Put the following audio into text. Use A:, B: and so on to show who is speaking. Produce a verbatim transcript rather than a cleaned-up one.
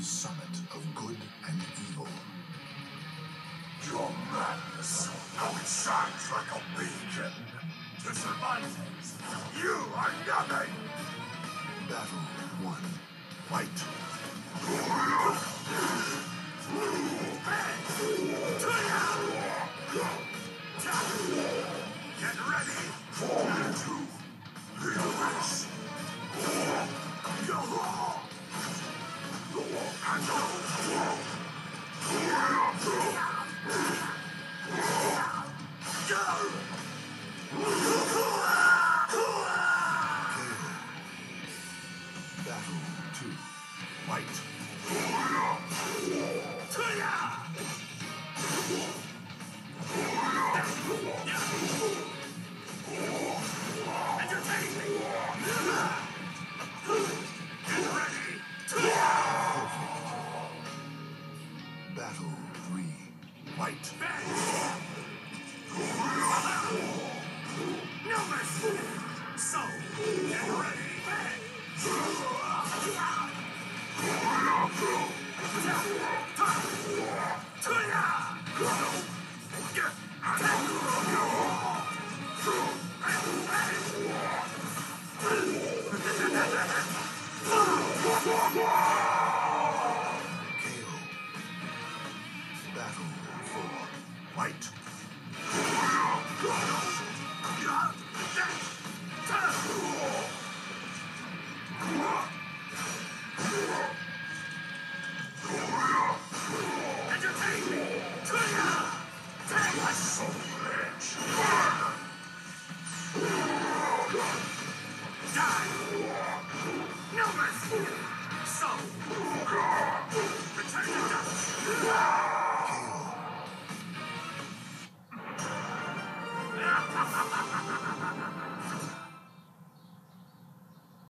A: summit of good and evil.
B: Your madness, how it shines like a beacon. To Cervantes, you are nothing!
A: Battle one. Fight.
B: Get ready for two. Release. Go on. And go. Go.
A: Battle two. Fight.
B: Entertain me. Get ready.
A: Battle three. Fight.
B: No mercy. So, get ready.
A: Battle four. Fight.
B: Entertain me. Take my soul rich. Die. No mercy. So, return to dust.
A: K O.